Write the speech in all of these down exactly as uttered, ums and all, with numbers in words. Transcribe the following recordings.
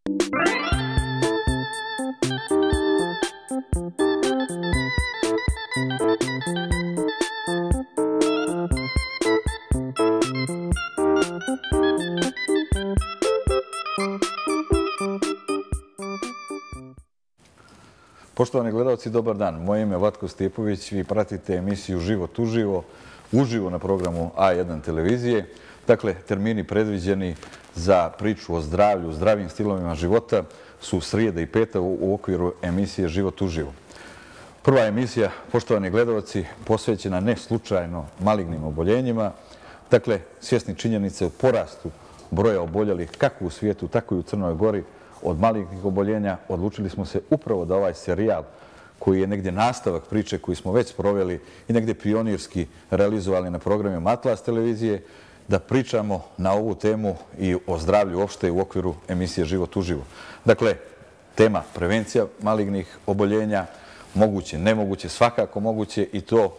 Poštovani gledalci, dobar dan. Moje ime je Vlatko Stjepović. Vi pratite emisiju Život uživo, uživo na programu A jedan televizije. Dakle, termini predviđeni za priču o zdravlju, zdravim stilovima života su srijeda i peta u okviru emisije Život uživo. Prva emisija, poštovani gledalci, posvećena ne slučajno malignim oboljenjima. Dakle, svjesni činjenice o porastu broja oboljelih kako u svijetu, tako i u Crnoj Gori od malignih oboljenja, odlučili smo se upravo da ovaj serijal, koji je negdje nastavak priče koju smo već proveli i negdje pionirski realizovali na programima Atlas televizije, da pričamo na ovu temu i o zdravlju uopšte u okviru emisije Život uživo. Dakle, tema prevencija malignih oboljenja, moguće, nemoguće, svakako moguće, i to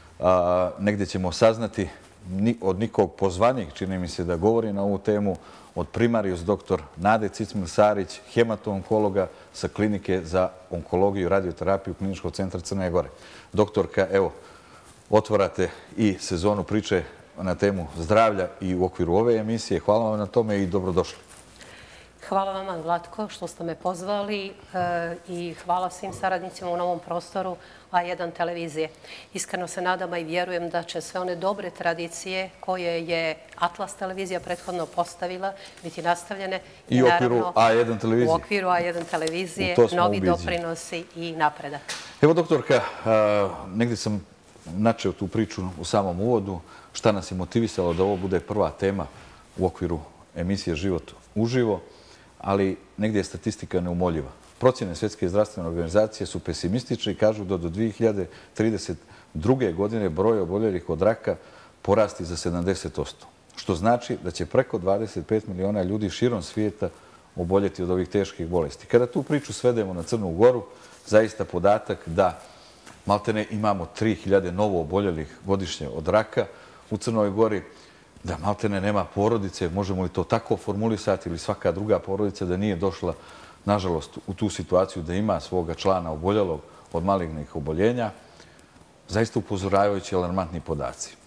a, negdje ćemo saznati od nikog pozvanijeg, čini mi se, da govori na ovu temu, od primarius doktor Nade Cicmil-Sarić, hematonkologa sa klinike za onkologiju i radioterapiju Kliničkog centra Crne Gore. Doktorka, evo, otvarate i sezonu priče na temu zdravlja i u okviru ove emisije. Hvala vam na tome i dobrodošli. Hvala vama, Vlatko, što ste me pozvali i hvala svim saradnicima u novom prostoru A jedan televizije. Iskreno se nadam i vjerujem da će sve one dobre tradicije koje je Atlas televizija prethodno postavila biti nastavljene. I u okviru A jedan televizije. U okviru A jedan televizije, novi doprinosi i napredak. Evo, doktorka, negdje sam načeo tu priču u samom uvodu. Šta nas je motivisalo da ovo bude prva tema u okviru emisije Život uživo, ali negdje je statistika neumoljiva. Procjene Svjetske zdravstvene organizacije su pesimistične i kažu da do dvije hiljade trideset druge. godine broj oboljelih od raka porasti za sedamdeset posto. Što znači da će preko dvadeset pet miliona ljudi širom svijeta oboljeti od ovih teških bolesti. Kada tu priču svedemo na Crnu Goru, zaista podatak da maltene imamo tri hiljade novo oboljelih godišnje od raka u Crnoj Gori, da maltene nema porodice, možemo li to tako formulisati, ili svaka druga porodica da nije došla, nažalost, u tu situaciju da ima svoga člana oboljelog od malignih oboljenja. Zaista upozoravajući alarmantni podaci.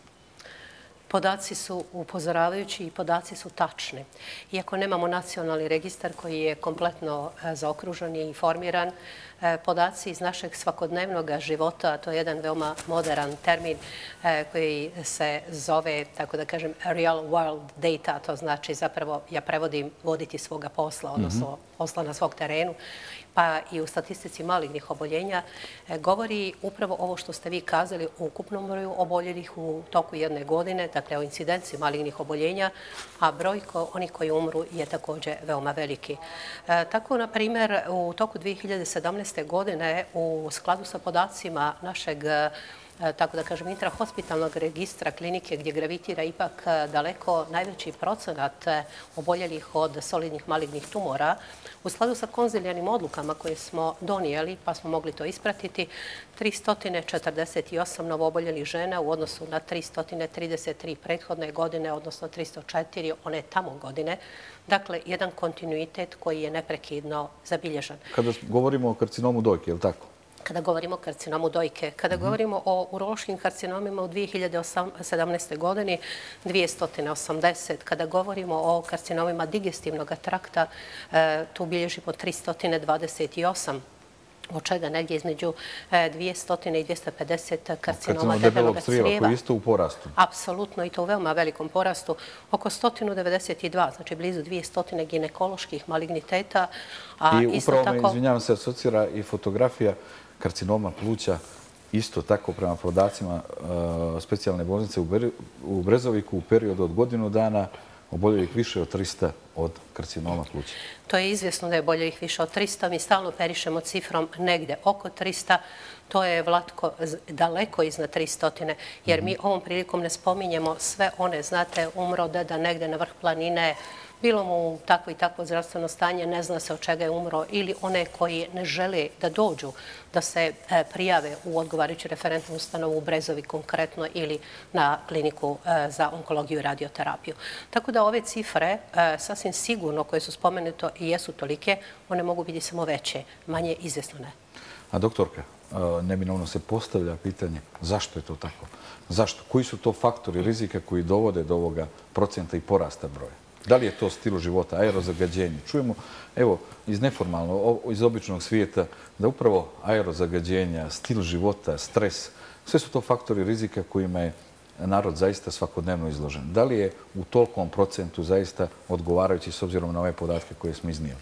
Podaci su upozoravajući i podaci su tačni. Iako nemamo nacionalni registar koji je kompletno zaokružen i informiran, podaci iz našeg svakodnevnog života, to je jedan veoma modern termin koji se zove, tako da kažem, real world data, to znači zapravo, ja prevodim, voditi svoga posla, odnosno posla na svog terenu, pa i u statistici malignih oboljenja, govori upravo ovo što ste vi kazali u ukupnom broju oboljelih u toku jedne godine, dakle o incidenciji malignih oboljenja, a broj onih koji umru je također veoma veliki. Tako, na primjer, u toku dvije hiljade sedamnaeste. godine u skladu sa podacima našeg, tako da kažem, intrahospitalnog registra klinike gdje gravitira ipak daleko najveći procenat oboljelih od solidnih malignih tumora, u skladu sa konzilijarnim odlukama koje smo donijeli, pa smo mogli to ispratiti, tristo četrdeset osam novooboljelih žena u odnosu na tristo trideset tri prethodne godine, odnosno tristo četiri one tamo godine. Dakle, jedan kontinuitet koji je neprekidno zabilježen. Kada govorimo o karcinomu dojke, je li tako? Kada govorimo o karcinomu dojke, kada govorimo o urološkim karcinomima u dvije hiljade sedamnaestoj. godini dvjesto osamdeset, kada govorimo o karcinomima digestivnog trakta, tu bilježimo tristo dvadeset osam, od čega negdje između dvjesto i dvjesto pedeset karcinoma debelog crijeva. Koji je isto u porastu. Apsolutno, i to u veoma velikom porastu. Oko sto devedeset dva, znači blizu dvjesto ginekoloških maligniteta. I upravo me, izvinjavam se, asocira i fotografija karcinoma pluća, isto tako prema podacima specijalne bolnice u Brezoviku u periodu od godinu dana oboljelih više od trista od karcinoma pluća. To je izvjesno da je oboljelih više od trista. Mi stalno perišemo cifrom negde oko trista. To je, Vlatko, daleko iznad tristo, jer mi ovom prilikom ne spominjemo sve one, znate, umro deda negde na vrh planine, bilo mu takvo i takvo zdravstveno stanje, ne zna se od čega je umro, ili one koji ne žele da dođu, da se prijave u odgovarajuću referentnu ustanovu u Brezovi konkretno ili na kliniku za onkologiju i radioterapiju. Tako da ove cifre, sasvim sigurno, koje su spomenute i jesu tolike, one mogu biti samo veće, manje izvjesno ne. A doktorka, neminovno se postavlja pitanje zašto je to tako? Zašto? Koji su to faktori rizika koji dovode do ovoga procenta i porasta broja? Da li je to stil života, aerozagađenje? Čujemo, evo, iz neformalno, iz običnog svijeta, da upravo aerozagađenja, stil života, stres, sve su to faktori rizika kojima je narod zaista svakodnevno izložen. Da li je u tolikom procentu zaista odgovarajući s obzirom na ove podatke koje smo iznijeli?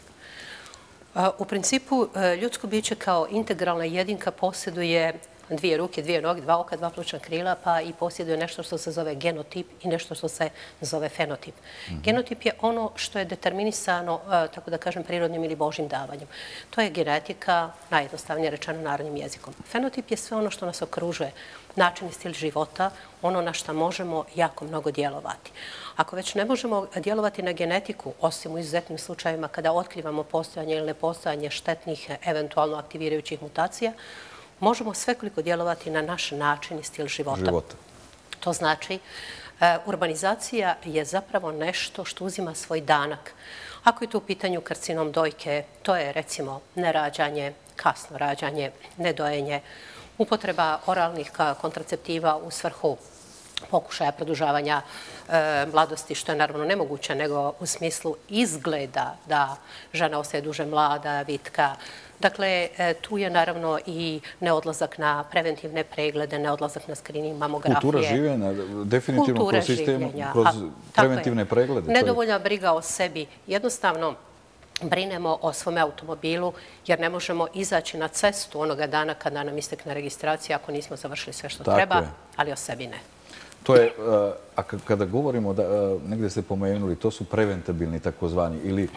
U principu, ljudsko biće kao integralna jedinka posjeduje dvije ruke, dvije noge, dva oka, dva plućna krila, pa i posjeduje nešto što se zove genotip i nešto što se zove fenotip. Genotip je ono što je determinisano, tako da kažem, prirodnim ili božjim davanjem. To je genetika, najjednostavnije rečeno narodnim jezikom. Fenotip je sve ono što nas okružuje, način i stil života, ono na što možemo jako mnogo djelovati. Ako već ne možemo djelovati na genetiku, osim u izuzetnim slučajevima kada otkrivamo postojanje ili nepostojanje štetnih, eventualno aktivirajućih mutacija, možemo svekoliko djelovati na naš način i stil života. To znači, urbanizacija je zapravo nešto što uzima svoj danak. Ako je to u pitanju karcinom dojke, to je recimo nerađanje, kasno rađanje, nedojenje, upotreba oralnih kontraceptiva u svrhu pokušaja produžavanja mladosti, što je naravno nemoguće, nego u smislu izgleda da žena ostaje duže mlada, vitka. Dakle, tu je naravno i neodlazak na preventivne preglede, neodlazak na skrining, mamografije. Kultura življenja, definitivno kroz sistem, kroz preventivne preglede. Nedovoljna briga o sebi. Jednostavno, brinemo o svom automobilu jer ne možemo izaći na cestu onoga dana kada nam istekne registracija ako nismo završili sve što treba, ali o sebi ne. To je, a kada govorimo, negdje ste pomenuli, to su preventabilni takozvani ili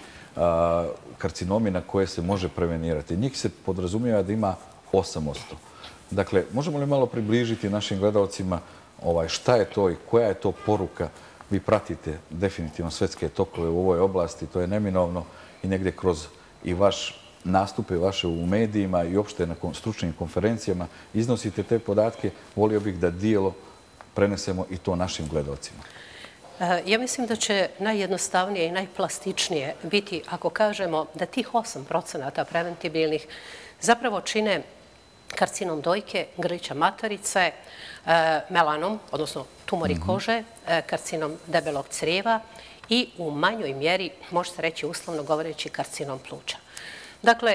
karcinomi na koje se može prevenirati. Njih se podrazumijeva da ima osam posto. Dakle, možemo li malo približiti našim gledalcima šta je to i koja je to poruka? Vi pratite definitivno svetske tokove u ovoj oblasti, to je neminovno i negdje kroz i vaš nastupe vaše u medijima i uopšte na stručnim konferencijama iznosite te podatke. Volio bih da dijelo prenesemo i to našim gledalcima. Ja mislim da će najjednostavnije i najplastičnije biti ako kažemo da tih osam procenata preventibilnih zapravo čine karcinom dojke, grlića materice, melanom, odnosno tumori kože, karcinom debelog crijeva i u manjoj mjeri, može se reći uslovno govoreći, karcinom pluća. Dakle,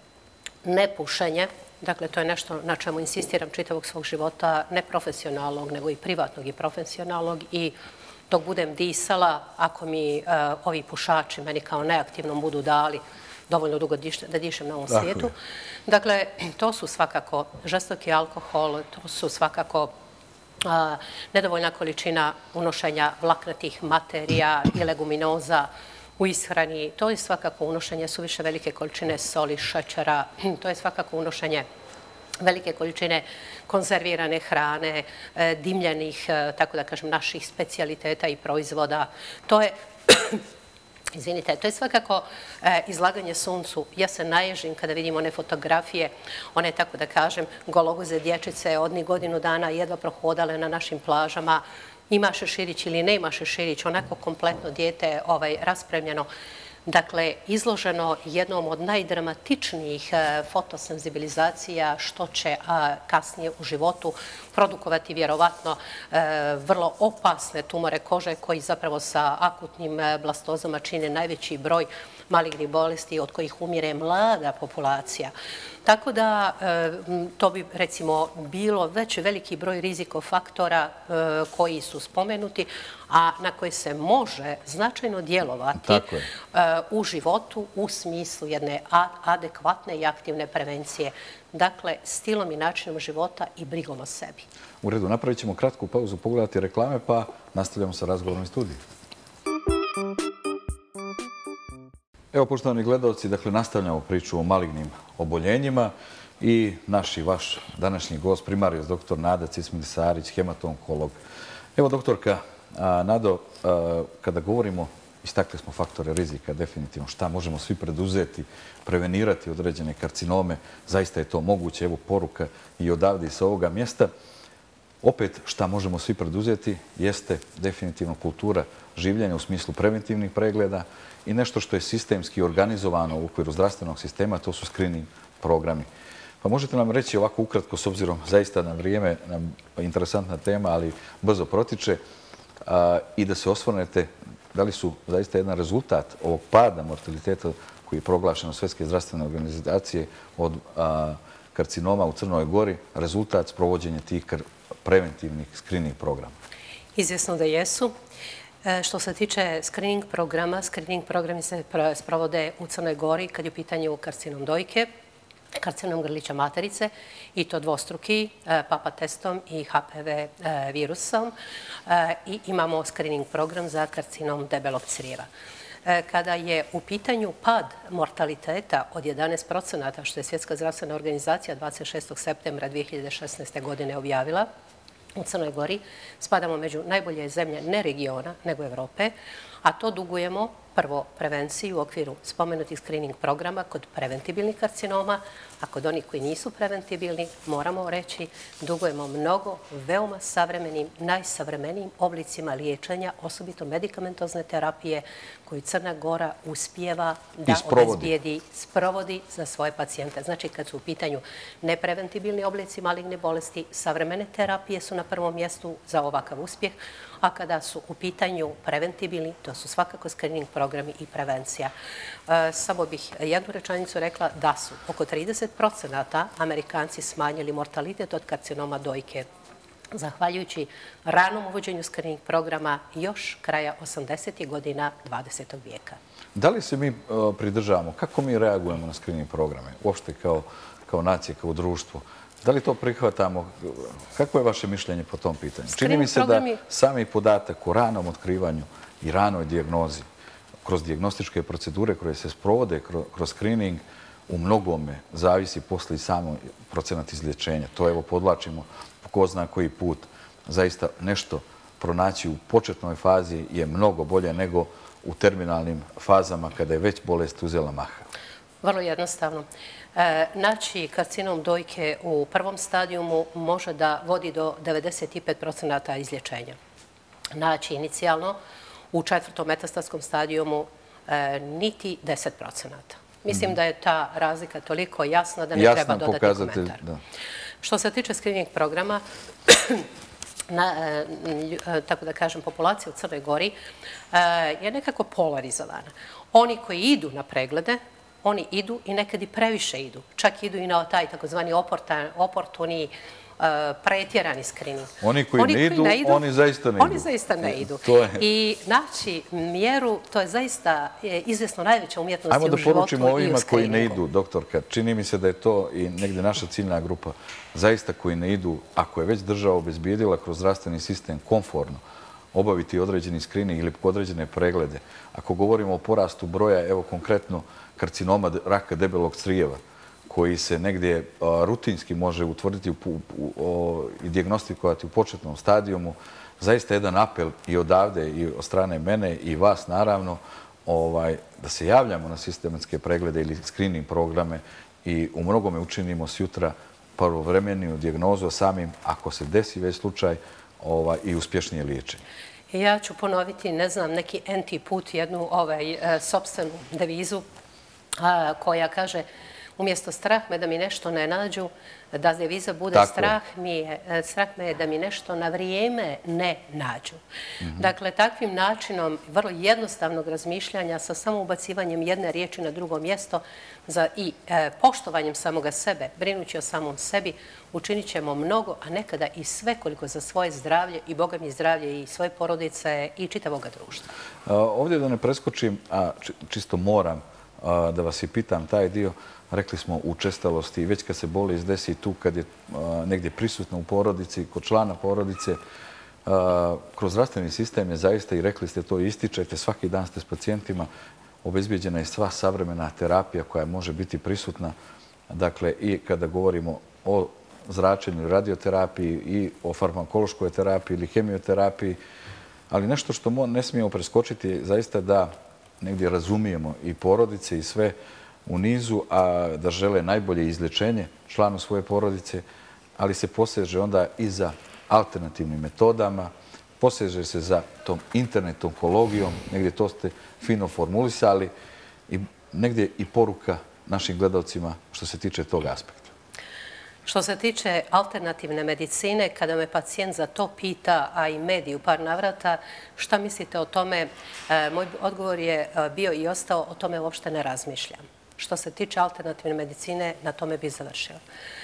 nepušenje, dakle, to je nešto na čemu insistiram čitavog svog života, ne profesionalnog, nego i privatnog i profesionalnog, i dok budem disala, ako mi ovi pušači meni kao neaktivnom budu dali dovoljno dugo da dišem na ovom svijetu. Dakle, to su svakako žestoki alkohol, to su svakako nedovoljna količina unošenja vlaknatih materija i leguminoza u ishrani, to je svakako unošenje suviše velike količine soli, šećera, to je svakako unošenje velike količine konzervirane hrane, dimljenih, tako da kažem, naših specijaliteta i proizvoda. To je, izvinite, to je svakako izlaganje suncu. Ja se naježim kada vidim one fotografije, one, tako da kažem, gologuze dječice od ni godinu dana jedva prohodale na našim plažama, ima šeširić ili ne ima šeširić, onako kompletno dijete raspremljeno. Dakle, izloženo jednom od najdramatičnijih fotosenzibilizacija što će kasnije u životu produkovati vjerovatno vrlo opasne tumore kože koji zapravo sa akutnim blastozama čine najveći broj malignih bolesti od kojih umire mlada populacija. Tako da to bi, recimo, bilo već veliki broj rizikofaktora koji su spomenuti, a na koje se može značajno djelovati u životu u smislu jedne adekvatne i aktivne prevencije. Dakle, stilom i načinom života i brigom o sebi. U redu, napravit ćemo kratku pauzu, pogledati reklame, pa nastavljamo sa razgovorom iz studiju. Evo, poštovani gledalci, dakle, nastavljamo priču o malignim oboljenjima i naš i vaš današnji gost, primarijus doktor Nada Cismir-Sarić, hemato-onkolog. Evo, doktorka Nado, kada govorimo istakli smo faktore rizika, definitivno šta možemo svi preduzeti, prevenirati određene karcinome. Zaista je to moguće, evo poruka i odavde i sa ovoga mjesta. Opet šta možemo svi preduzeti jeste definitivno kultura življenja u smislu preventivnih pregleda i nešto što je sistemski organizovano u okviru zdravstvenog sistema, to su screening programi. Pa možete nam reći ovako ukratko, s obzirom zaista na vrijeme, nam interesantna tema, ali brzo protiče, i da se osvrnete da li su zaista jedan rezultat ovog pada mortaliteta koji je proglašen od Svjetske zdravstvene organizacije od karcinoma u Crnoj Gori, rezultat sprovođenja tih preventivnih screening programa? Izvjesno da jesu. Što se tiče screening programa, screening programi se sprovode u Crnoj Gori kad je u pitanju karcinom dojke, karcinom grlića materice, i to dvostruki, papa testom i H P V virusom, i imamo screening program za karcinom debelog crijeva. Kada je u pitanju pad mortaliteta od jedanaest procenata, što je Svjetska zdravstvena organizacija dvadeset šestog septembra dvije hiljade šesnaeste. godine objavila, u Crnoj Gori spadamo među najbolje zemlje ne regiona, nego Evrope, a to dugujemo prvo prevenciji u okviru spomenutih screening programa kod preventibilnih karcinoma, a kod onih koji nisu preventibilni, moramo reći, dugujemo mnogo veoma savremenim, najsavremenijim oblicima liječenja, osobito medikamentozne terapije, koju Crna Gora uspijeva da obezbijedi, sprovodi za svoje pacijente. Znači, kad su u pitanju nepreventibilni oblici maligne bolesti, savremene terapije su na prvom mjestu za ovakav uspjeh, a kada su u pitanju preventibilni, to su svakako screening programi i prevencija. Samo bih jednu rečenicu rekla da su oko trideset procenata Amerikanci smanjili mortalitet od karcinoma dojke, zahvaljujući ranom uvođenju screening programa još kraja osamdesetih godina dvadesetog vijeka. Da li se mi pridržavamo, kako mi reagujemo na screening programe, uopšte kao nacije, kao društvo? Da li to prihvatamo? Kako je vaše mišljenje po tom pitanju? Čini mi se da sami podatak o ranom otkrivanju i ranoj dijagnozi kroz dijagnostičke procedure koje se sprovode kroz screening u mnogome zavisi posle i samo procenat izlječenja. To evo podlačimo po ko zna koji put. Zaista nešto pronaći u početnoj fazi je mnogo bolje nego u terminalnim fazama kada je već bolest uzela maha. Vrlo jednostavno. Naći karcinom dojke u prvom stadijumu može da vodi do devedeset pet procenata izlječenja. Naći inicijalno u četvrtom metastatskom stadijumu niti deset procenata. Mislim da je ta razlika toliko jasna da ne treba dodati komentar. Što se tiče screening programa, tako da kažem, populacija u Crnoj Gori je nekako polarizovana. Oni koji idu na preglede, oni idu i nekad i previše idu. Čak idu i na taj takozvani oportuni, pretjerani screening. Oni koji ne idu, oni zaista ne idu. Oni zaista ne idu. I naći mjeru, to je zaista izvjesno najveća umjetnost u životu i u screeningu. Ajmo da poručimo ovima koji ne idu, doktorka. Čini mi se da je to i negdje naša ciljna grupa. Zaista koji ne idu, ako je već država obezbijedila kroz zdravstveni sistem komfortno obaviti određeni screening ili određene preglede. Ako govorimo o porastu broja, evo konkretno karcinoma raka debelog crijeva, koji se negdje rutinski može utvrditi i dijagnostikovati u početnom stadijumu, zaista jedan apel i odavde i od strane mene i vas naravno da se javljamo na sistematske preglede ili screening programe i u mnogome učinimo sjutra prvovremeniju dijagnozu, a samim, ako se desi već slučaj, i uspješnije liječenje. Ja ću ponoviti, ne znam, neki enti put, jednu sopstvenu devizu koja kaže: umjesto strah me da mi nešto ne nađu, da deviza bude strah me je da mi nešto na vrijeme ne nađu. Dakle, takvim načinom vrlo jednostavnog razmišljanja sa samo ubacivanjem jedne riječi na drugo mjesto i poštovanjem samoga sebe, brinući o samom sebi, učinit ćemo mnogo, a nekada i sve koliko za svoje zdravlje i Boga mi zdravlje i svoje porodice i čitavoga društva. Ovdje da ne preskočim, a čisto moram da vas i pitam taj dio, rekli smo učestalosti, već kad se bolest desi tu, kad je negdje prisutna u porodici, kod člana porodice, kroz zdravstveni sistem je zaista, i rekli ste to, ističete, svaki dan ste s pacijentima, obezbijeđena je sva savremena terapija koja može biti prisutna. Dakle, i kada govorimo o zračenju, radioterapiji i o farmakološkoj terapiji ili hemioterapiji, Ali nešto što ne smijemo preskočiti je zaista da negdje razumijemo i porodice i sve u nizu, a da žele najbolje izlječenje članu svoje porodice, ali se poseže onda i za alternativnim metodama, poseže se za tom internet onkologijom, negdje to ste fino formulisali, i negdje i poruka našim gledalcima što se tiče tog aspekta. Što se tiče alternativne medicine, kada me pacijent za to pita, a i mediji u par navrata, šta mislite o tome, moj odgovor je bio i ostao, o tome uopšte ne razmišljam. Što se tiče alternativne medicine, na tome bi završila.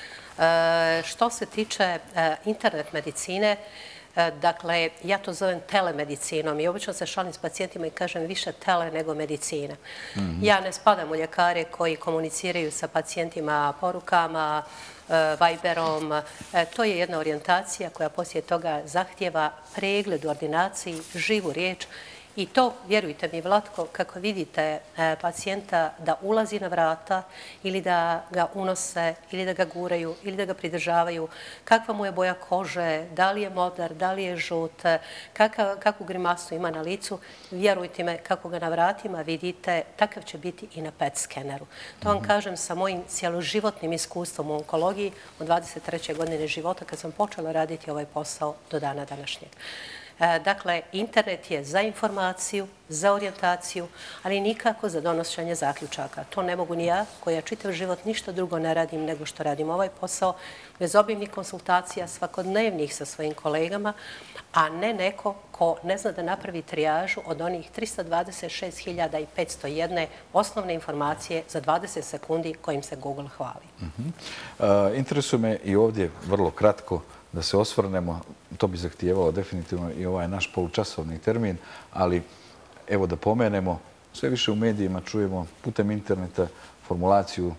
Što se tiče internet medicine, dakle, ja to zovem telemedicinom i obično se šalim s pacijentima i kažem više tele nego medicina. Ja ne spadam u ljekare koji komuniciraju sa pacijentima porukama, Viberom. To je jedna orijentacija koja poslije toga zahtjeva pregled u ordinaciji, živu riječ. I to, vjerujte mi, Vlatko, kako vidite pacijenta da ulazi na vrata ili da ga unose, ili da ga guraju, ili da ga pridržavaju, kakva mu je boja kože, da li je modar, da li je žut, kakvu grimasu ima na licu, vjerujte me, kako ga na vratima vidite, takav će biti i na P E T skeneru. To vam kažem sa mojim cijeloživotnim iskustvom u onkologiji od dvadeset treće godine života kad sam počela raditi ovaj posao do dana današnjeg. Dakle, internet je za informaciju, za orijentaciju, ali nikako za donošenje zaključaka. To ne mogu ni ja, koja čitav život ništa drugo ne radim nego što radim ovaj posao, bez obimnih konsultacija svakodnevnih sa svojim kolegama, a ne neko ko ne zna da napravi trijažu od onih trista dvadeset šest hiljada petsto jedna osnovne informacije za dvadeset sekundi kojim se Google hvali. Interesuje me i ovdje vrlo kratko da se osvrnemo, to bi zahtijevalo definitivno i ovaj naš polučasovni termin, ali evo da pomenemo, sve više u medijima čujemo putem interneta formulaciju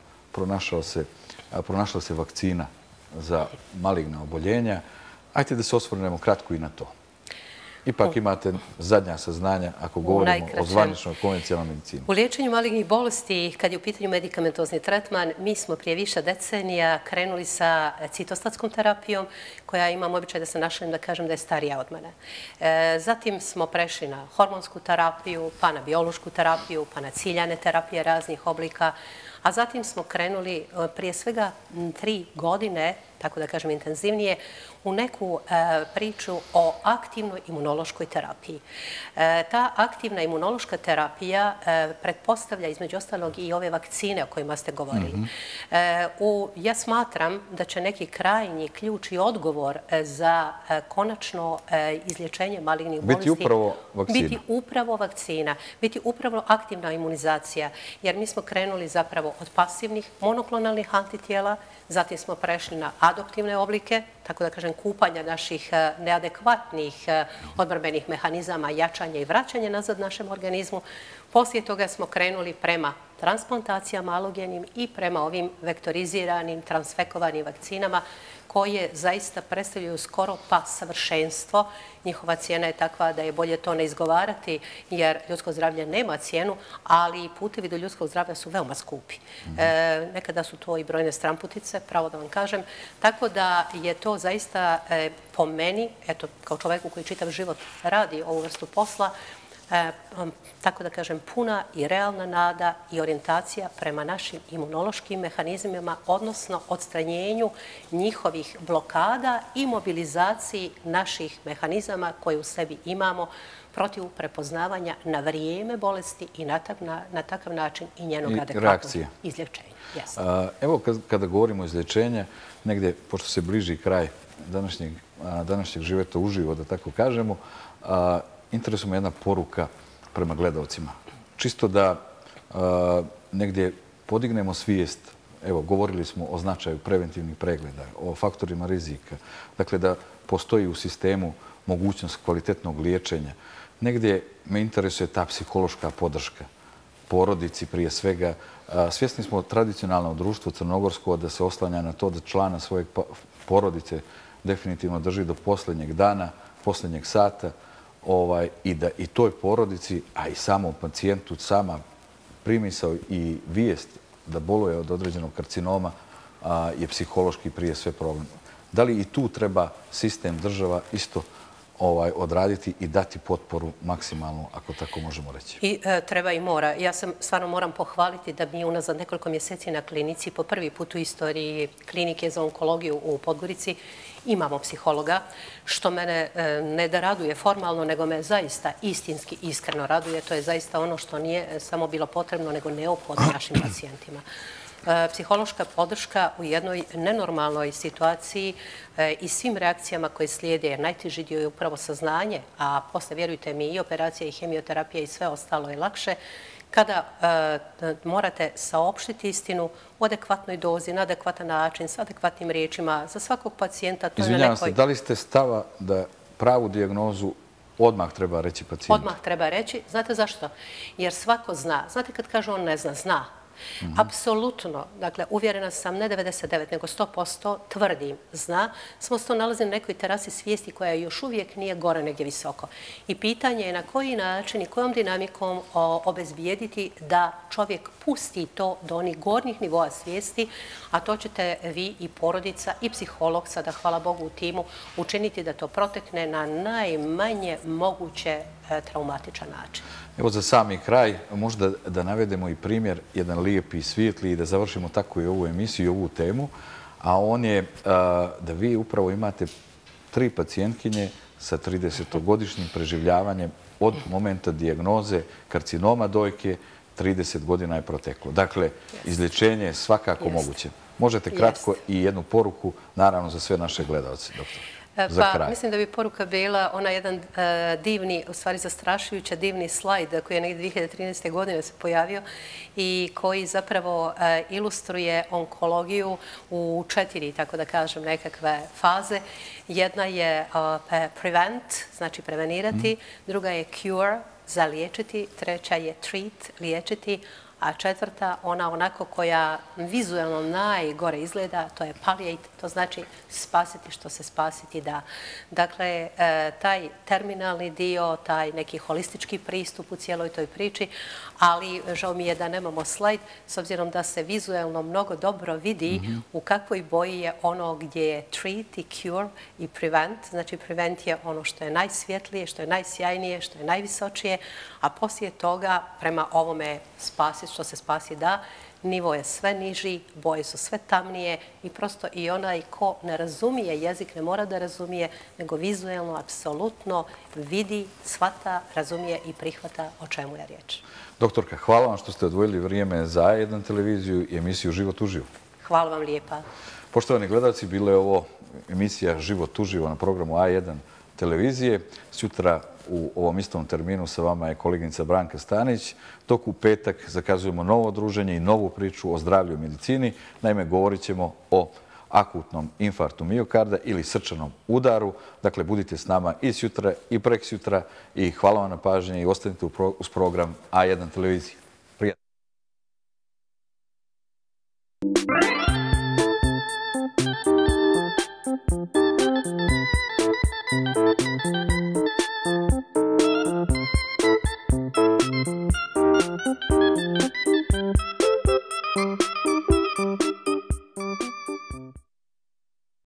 pronašla se vakcina za maligna oboljenja. Ajde da se osvrnemo kratko i na to. Ipak imate zadnja saznanja ako govorimo o zvaničnoj konvencionalnoj medicini. U liječenju malignih bolesti, kad je u pitanju medikamentozni tretman, mi smo prije više decenija krenuli sa citostatskom terapijom, koja imam običaj da se našlim da kažem da je starija od mene. Zatim smo prešli na hormonsku terapiju, pa na biološku terapiju, pa na ciljane terapije raznih oblika, a zatim smo krenuli prije svega tri godine, tako da kažem intenzivnije, u neku priču o aktivnoj imunološkoj terapiji. Ta aktivna imunološka terapija pretpostavlja između ostalog i ove vakcine o kojima ste govorili. Ja smatram da će neki krajnji ključ i odgovor za konačno izlječenje malignih bolesti biti upravo vakcina. Biti upravo vakcina, biti upravo aktivna imunizacija, jer mi smo krenuli zapravo od pasivnih monoklonalnih antitijela, zatim smo prešli na adoptivne oblike, tako da kažem kupanja naših neadekvatnih odbrambenih mehanizama, jačanja i vraćanja nazad našem organizmu. Poslije toga smo krenuli prema transplantacijama alogenim i prema ovim vektoriziranim, transfekovanim vakcinama koje zaista predstavljaju skoro pa savršenstvo. Njihova cijena je takva da je bolje to ne izgovarati jer ljudsko zdravlje nema cijenu, ali putevi do ljudskog zdravlja su veoma skupi. Nekada su to i brojne stramputice, pravo da vam kažem. Tako da je to zaista po meni, eto, kao čoveku koji čitav život radi ovu vrstu posla, tako da kažem, puna i realna nada i orijentacija prema našim imunološkim mehanizmima, odnosno odstranjenju njihovih blokada i mobilizaciji naših mehanizama koje u sebi imamo protiv prepoznavanja na vrijeme bolesti i na takav način i njenog adekvatnog izlječenja. Evo, kada govorimo o izlječenju, negdje, pošto se bliži kraj današnjeg života uživo, da tako kažemo, interesuje me jedna poruka prema gledalcima. Čisto da negdje podignemo svijest. Evo, govorili smo o značaju preventivnih pregleda, o faktorima rizika. Dakle, da postoji u sistemu mogućnost kvalitetnog liječenja. Negdje me interesuje ta psihološka podrška porodici prije svega. Svjesni smo tradicionalno u društvu crnogorsko da se oslanja na to da člana svoje porodice definitivno drži do posljednjeg dana, posljednjeg sata, i da i toj porodici, a i samom pacijentu, sama primisao i vijest da boluje od određenog karcinoma je psihološki prije sve problem. Da li i tu treba sistem, država isto odraditi i dati potporu maksimalnu, ako tako možemo reći. I treba i mora. Ja sam stvarno moram pohvaliti da mi unazad nekoliko mjeseci na klinici po prvi put u istoriji klinike za onkologiju u Podgorici imamo psihologa, što mene ne da raduje formalno, nego me zaista istinski iskreno raduje. To je zaista ono što nije samo bilo potrebno, nego neophodno našim pacijentima. Psihološka podrška u jednoj nenormalnoj situaciji i svim reakcijama koje slijede, jer najteži dio je upravo saznanje, a posle, vjerujte mi, i operacija, i hemioterapija i sve ostalo je lakše, kada morate saopštiti istinu u adekvatnoj dozi, na adekvatan način, s adekvatnim riječima, za svakog pacijenta. Izvinjavam se, da li ste stava da pravu dijagnozu odmah treba reći pacijentu? Odmah treba reći. Znate zašto? Jer svako zna. Znate kad kaže on ne zna, zna. Apsolutno, dakle, uvjerena sam, ne devedeset devet, nego sto posto tvrdim, zna, smo se to nalazili na nekoj terasi svijesti koja još uvijek nije gore negdje visoko. I pitanje je na koji način i kojom dinamikom obezbijediti da čovjek pusti to do onih gornjih nivoa svijesti, a to ćete vi i porodica i psiholog, sada hvala Bogu u timu, učiniti da to protekne na najmanje moguće traumatičan način. Evo za sami kraj, možda da navedemo i primjer, jedan lijepi i svijetli i da završimo tako i ovu emisiju i ovu temu, a on je da vi upravo imate tri pacijentkinje sa tridesetogodišnjim preživljavanjem od momenta dijagnoze karcinoma dojke, trideset godina je proteklo. Dakle, izlječenje je svakako moguće. Možete kratko i jednu poruku, naravno za sve naše gledalce, doktor. Pa, mislim da bi poruka bila ona jedan divni, u stvari zastrašujuća divni slajd koji je negdje dvije hiljade trinaeste. godine se pojavio i koji zapravo ilustruje onkologiju u četiri, tako da kažem, nekakve faze. Jedna je prevent, znači prevenirati, druga je cure, zaliječiti, treća je treat, liječiti, a četvrta, ona onako koja vizualno najgore izgleda, to je palliate, to znači spasiti što se spasiti da. Dakle, taj terminalni dio, taj neki holistički pristup u cijeloj toj priči, ali žao mi je da nemamo slajd, s obzirom da se vizualno mnogo dobro vidi u kakvoj boji je ono gdje je treat i cure i prevent. Znači, prevent je ono što je najsvjetlije, što je najsjajnije, što je najvisočije, a poslije toga prema ovome spasiti što se spasi da, nivo je sve niži, boje su sve tamnije i prosto i onaj ko ne razumije jezik, ne mora da razumije, nego vizualno, apsolutno vidi, shvata, razumije i prihvata o čemu je riječ. Doktorka, hvala vam što ste odvojili vrijeme za A jedan televiziju i emisiju Život uživo. Hvala vam lijepa. Poštovani gledalci, bila je ovo emisija Život uživo na programu A jedan televizije. Sutra u ovom istom terminu sa vama je koleginica Branka Stanić, dok u petak zakazujemo novo druženje i novu priču o zdravlju i medicini. Naime, govorit ćemo o akutnom infarktu miokarda ili srčanom udaru. Dakle, budite s nama i sutra i preksjutra i hvala vam na pažnji i ostanite uz program A jedan televizije. Prijatno.